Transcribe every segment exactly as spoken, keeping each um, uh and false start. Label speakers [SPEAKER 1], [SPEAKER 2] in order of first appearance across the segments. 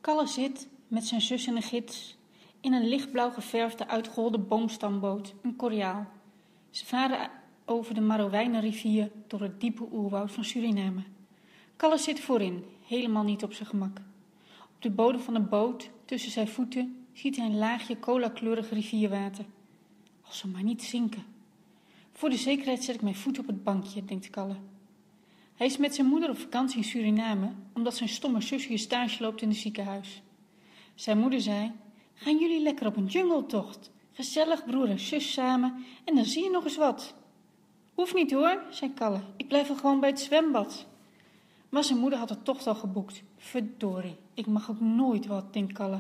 [SPEAKER 1] Kalle zit met zijn zus en een gids in een lichtblauw geverfde uitgeholde boomstamboot, een koriaal. Ze varen over de Marowijnenrivier door het diepe oerwoud van Suriname. Kalle zit voorin, helemaal niet op zijn gemak. Op de bodem van de boot, tussen zijn voeten, ziet hij een laagje colakleurig rivierwater. Als ze maar niet zinken. Voor de zekerheid zet ik mijn voet op het bankje, denkt Kalle. Hij is met zijn moeder op vakantie in Suriname, omdat zijn stomme zus hier stage loopt in het ziekenhuis. Zijn moeder zei: gaan jullie lekker op een jungletocht? Gezellig broer en zus samen en dan zie je nog eens wat. Hoeft niet hoor, zei Kalle. Ik blijf wel gewoon bij het zwembad. Maar zijn moeder had de tocht al geboekt. Verdorie, ik mag ook nooit wat, denkt Kalle.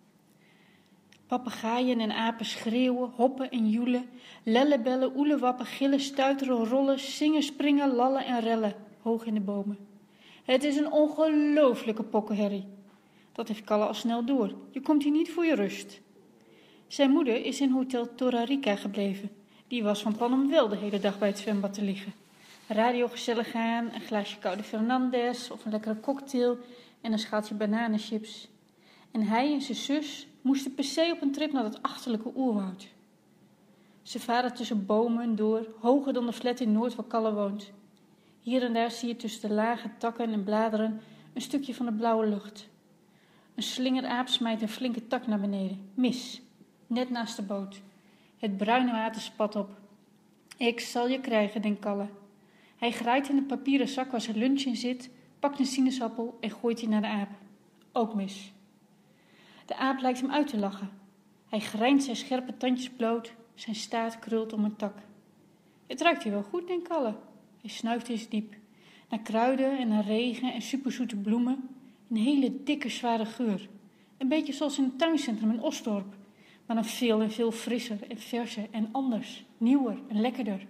[SPEAKER 1] Papegaaien en apen schreeuwen, hoppen en joelen, lellebellen, oelewappen, gillen, stuiteren, rollen, zingen, springen, lallen en rellen, hoog in de bomen. Het is een ongelooflijke pokkenherrie. Dat heeft Kalle al snel door. Je komt hier niet voor je rust. Zijn moeder is in Hotel Torarica gebleven. Die was van plan om wel de hele dag bij het zwembad te liggen. Radio gezellig aan, een glaasje koude Fernandez of een lekkere cocktail en een schaaltje bananenchips. En hij en zijn zus moesten per se op een trip naar dat achterlijke oerwoud. Ze varen tussen bomen door, hoger dan de flat in Noord waar Kalle woont. Hier en daar zie je tussen de lage takken en bladeren een stukje van de blauwe lucht. Een slingeraap smijt een flinke tak naar beneden. Mis, net naast de boot. Het bruine water spat op. Ik zal je krijgen, denkt Kalle. Hij graait in de papieren zak waar zijn lunch in zit, pakt een sinaasappel en gooit die naar de aap. Ook mis. De aap lijkt hem uit te lachen. Hij grijnt zijn scherpe tandjes bloot, zijn staart krult om een tak. Het ruikt hier wel goed, denkt Kalle. Hij snuift eens diep. Naar kruiden en naar regen en superzoete bloemen. Een hele dikke, zware geur. Een beetje zoals in het tuincentrum in Osdorp. Maar dan veel en veel frisser en verser en anders. Nieuwer en lekkerder.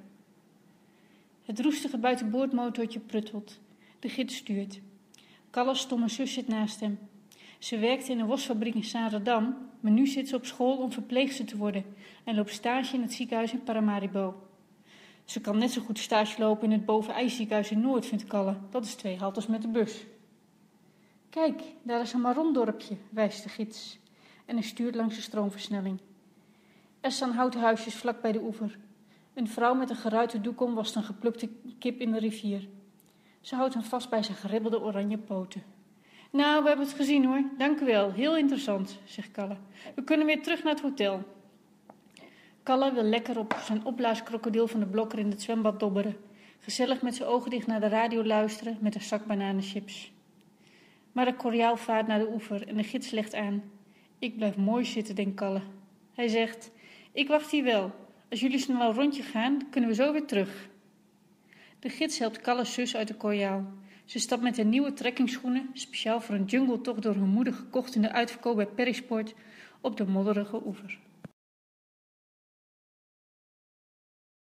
[SPEAKER 1] Het roestige buitenboordmotortje pruttelt. De gids stuurt. Kalle's stomme zus zit naast hem. Ze werkte in een wasfabriek in Zaandam, maar nu zit ze op school om verpleegster te worden en loopt stage in het ziekenhuis in Paramaribo. Ze kan net zo goed stage lopen in het Bovenijsziekenhuis in Noord, vindt Kalle. Dat is twee haltes met de bus. Kijk, daar is een marondorpje, wijst de gids. En hij stuurt langs de stroomversnelling. Er staan houten huisjes vlak bij de oever. Een vrouw met een geruite doek om wast een geplukte kip in de rivier. Ze houdt hem vast bij zijn geribbelde oranje poten. Nou, we hebben het gezien hoor. Dank u wel. Heel interessant, zegt Kalle. We kunnen weer terug naar het hotel. Kalle wil lekker op zijn opblaaskrokodil van de blokker in het zwembad dobberen. Gezellig met zijn ogen dicht naar de radio luisteren met een zak bananenchips. Maar de koriaal vaart naar de oever en de gids legt aan. Ik blijf mooi zitten, denkt Kalle. Hij zegt, ik wacht hier wel. Als jullie snel een rondje gaan, kunnen we zo weer terug. De gids helpt Kalle's zus uit de koriaal. Ze stapt met haar nieuwe trekkingschoenen, speciaal voor een jungletocht door hun moeder gekocht in de uitverkoop bij Perisport, op de modderige oever.